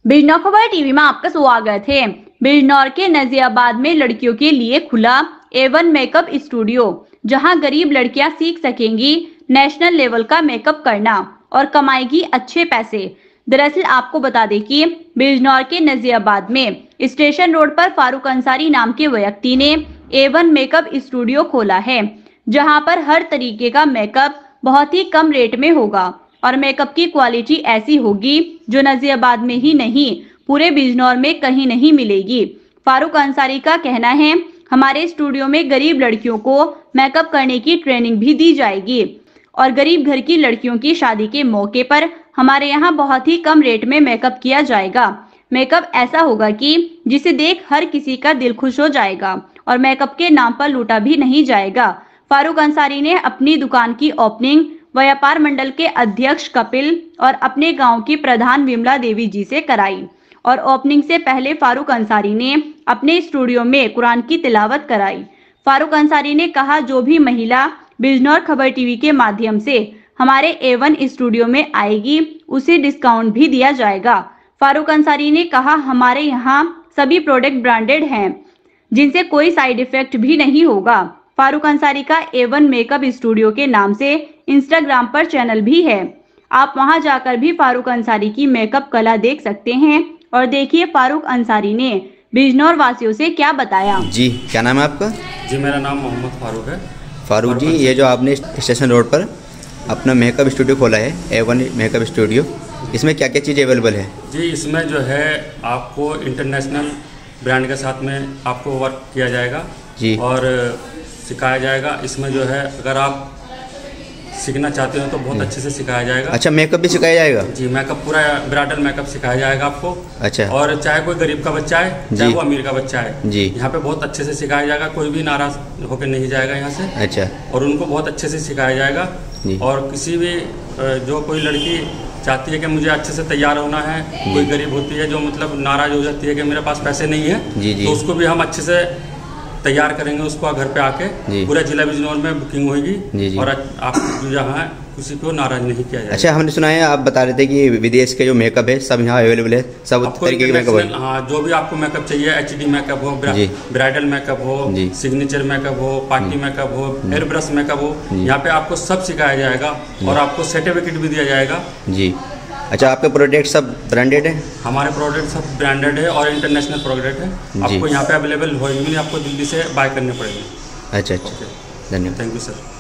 बिजनौर खबर टीवी में आपका स्वागत है। बिजनौर के नजियाबाद में लड़कियों के लिए खुला A1 मेकअप स्टूडियो, जहां गरीब लड़कियां सीख सकेंगी नेशनल लेवल का मेकअप करना और कमाएगी अच्छे पैसे। दरअसल आपको बता दें कि बिजनौर के नजियाबाद में स्टेशन रोड पर फारूक अंसारी नाम के व्यक्ति ने A1 मेकअप स्टूडियो खोला है, जहां पर हर तरीके का मेकअप बहुत ही कम रेट में होगा और मेकअप की क्वालिटी ऐसी होगी जो नजियाबाद में ही नहीं पूरे बिजनौर में कहीं नहीं मिलेगी। फारूक अंसारी का कहना है, हमारे स्टूडियो में गरीब लड़कियों को मेकअप करने की ट्रेनिंग भी दी जाएगी और गरीब घर की लड़कियों की शादी के मौके पर हमारे यहाँ बहुत ही कम रेट में मेकअप किया जाएगा। मेकअप ऐसा होगा कि जिसे देख हर किसी का दिल खुश हो जाएगा और मेकअप के नाम पर लूटा भी नहीं जाएगा। फारूक अंसारी ने अपनी दुकान की ओपनिंग व्यापार मंडल के अध्यक्ष कपिल और अपने गांव की प्रधान विमला देवी जी से कराई और ओपनिंग से पहले फारूक अंसारी ने अपने स्टूडियो में कुरान की तिलावत कराई। फारूक अंसारी ने कहा, जो भी महिला बिजनौर खबर टीवी के माध्यम से हमारे A1 स्टूडियो में आएगी उसे डिस्काउंट भी दिया जाएगा। फारूक अंसारी ने कहा, हमारे यहाँ सभी प्रोडक्ट ब्रांडेड हैं जिनसे कोई साइड इफेक्ट भी नहीं होगा। फारूक अंसारी का A1 मेकअप स्टूडियो के नाम से इंस्टाग्राम पर चैनल भी है, आप वहां जाकर भी फारूक अंसारी की मेकअप कला देख सकते हैं। और देखिए फारूक अंसारी ने बिजनौर वासियों से क्या बताया। जी, क्या नाम है आपका? जी, मेरा नाम मोहम्मद फारूक है। फारूक जी, ये जो आपने स्टेशन रोड पर अपना मेकअप स्टूडियो खोला है A1 मेकअप स्टूडियो, इसमें क्या क्या चीज़ अवेलेबल है? जी, इसमें जो है आपको इंटरनेशनल ब्रांड के साथ में आपको वर्क किया जाएगा जी और सिखाया जाएगा। इसमें जो है अगर आप सीखना चाहते हो तो बहुत अच्छे से सिखाया जाएगा। अच्छा, मेकअप भी सिखाया जाएगा? जी, मेकअप पूरा ब्राइडल मेकअप सिखाया जाएगा आपको। अच्छा। और चाहे कोई गरीब का बच्चा है चाहे वो अमीर का बच्चा है जी, यहाँ पे बहुत अच्छे से सिखाया जाएगा, कोई भी नाराज होकर नहीं जाएगा यहाँ से। अच्छा। और उनको बहुत अच्छे से सिखाया जाएगा और किसी भी जो कोई लड़की चाहती है कि मुझे अच्छे से तैयार होना है, कोई गरीब होती है जो मतलब नाराज हो जाती है कि मेरे पास पैसे नहीं है, तो उसको भी हम अच्छे से तैयार करेंगे, उसको घर पे आके पूरे जिला बिजनौर में बुकिंग होगी और आप जहाँ किसी को नाराज नहीं किया जाएगा। अच्छा, हमने सुना है आप बता रहे थे कि विदेश के जो मेकअप है सब यहाँ अवेलेबल है, सब तरीके के मेकअप है। हाँ, जो भी आपको मेकअप चाहिए, HD मेकअप हो, ब्राइडल मेकअप हो, सिग्नेचर मेकअप हो, पार्टी मेकअप हो, हेयर ब्रश मेकअप हो, यहाँ पे आपको सब सिखाया जाएगा और आपको सर्टिफिकेट भी दिया जाएगा जी। अच्छा, आपके प्रोडक्ट सब ब्रांडेड है? हमारे प्रोडक्ट सब ब्रांडेड है और इंटरनेशनल प्रोडक्ट है, आपको यहाँ पे अवेलेबल होंगे, आपको दिल्ली से बाय करने पड़ेंगे। अच्छा, धन्यवाद। Thank you sir.